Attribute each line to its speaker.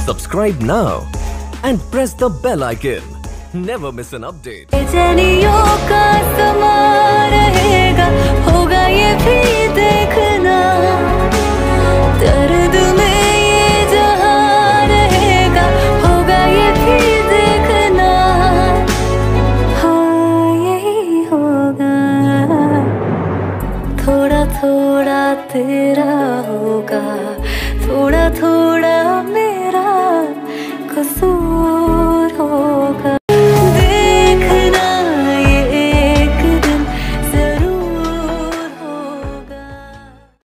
Speaker 1: Subscribe now and press the bell icon. Never miss an update.
Speaker 2: का समा रहेगा, होगा ये